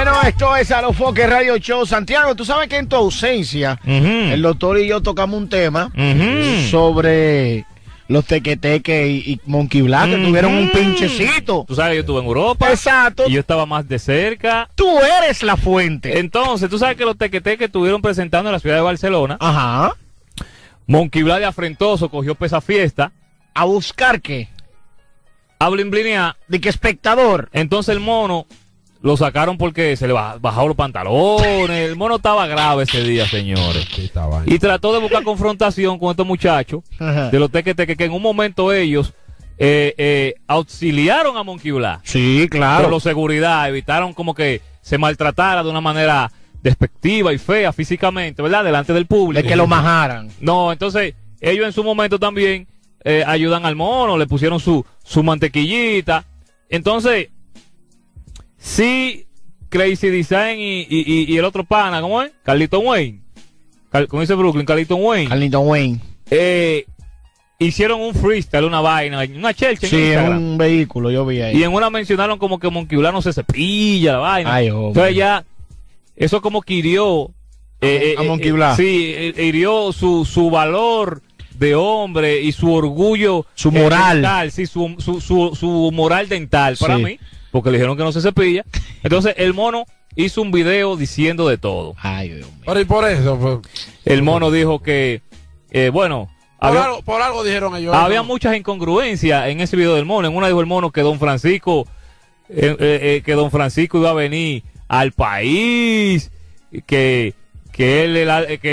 Bueno, esto es Alofoque Radio Show. Santiago, tú sabes que en tu ausencia, el doctor y yo tocamos un tema sobre los tequeteques y Monkey Black, que tuvieron un pinchecito. Tú sabes que yo estuve en Europa. Exacto. Y yo estaba más de cerca. Tú eres la fuente. Entonces, tú sabes que los tequeteques estuvieron presentando en la ciudad de Barcelona. Ajá. Monkey Black de afrentoso cogió pesa fiesta. ¿A buscar qué? A blimblinear. ¿De qué espectador? Entonces el mono lo sacaron porque se le bajaron los pantalones. El mono estaba grave ese día, señores. Y trató de buscar confrontación con estos muchachos de los tequeteques, que en un momento ellos auxiliaron a Monkey Black. Sí, claro. Por la seguridad, evitaron como que se maltratara de una manera despectiva y fea físicamente, ¿verdad? Delante del público. De que lo majaran. No, entonces ellos en su momento también ayudan al mono, le pusieron su mantequillita. Entonces, sí, Crazy Design y el otro pana, ¿cómo es? Carlito Wayne. ¿Cómo dice Brooklyn? Carlito Wayne. Carlito Wayne. Hicieron un freestyle, una vaina, una chelcha en Sí, Instagram. en un vehículo, yo vi ahí. Y en una mencionaron como que Monkey Black no se cepilla, la vaina. Ay, hombre. Entonces ya, eso como que hirió a Monkey Black. Sí, hirió su valor de hombre y su orgullo, su moral dental, sí, su moral dental para sí. mí, porque le dijeron que no se cepilla. Entonces el mono hizo un video diciendo de todo. Ay, Dios mío. Pero y por eso pues, el mono dijo que bueno, por algo dijeron ellos. había muchas incongruencias en ese video del mono. En una dijo el mono que Don Francisco iba a venir al país, que él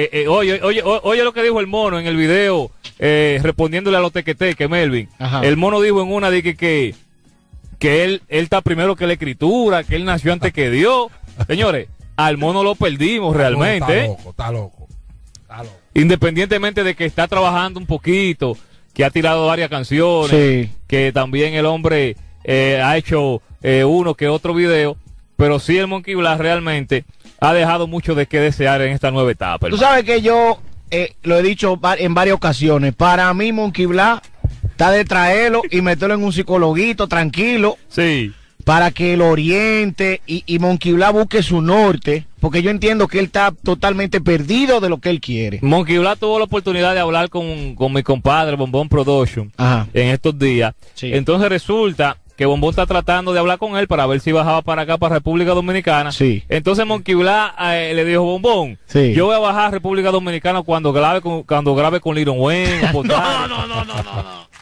oye lo que dijo el mono en el video, respondiéndole a los tequeteques, Melvin. Ajá. El mono dijo en una de que él está primero que la escritura, que él nació antes que Dios. Señores, al mono lo perdimos realmente. Está loco. Independientemente de que está trabajando un poquito, que ha tirado varias canciones, sí. que también el hombre ha hecho uno que otro video, pero sí el Monkey Black realmente ha dejado mucho de qué desear en esta nueva etapa. Tú sabes que yo lo he dicho en varias ocasiones. Para mí Monkey Black está de traerlo y meterlo en un psicologuito tranquilo. Sí. Para que lo oriente y Monkey Black busque su norte, porque yo entiendo que él está totalmente perdido de lo que él quiere. Monkey Black tuvo la oportunidad de hablar con mi compadre Bombón Production. Ajá. En estos días. Sí. Entonces resulta que Bombón está tratando de hablar con él para ver si bajaba para acá, para República Dominicana. Sí. Entonces Monkey Black le dijo, Bombón, sí. yo voy a bajar a República Dominicana cuando grabe con Lil Wayne. No.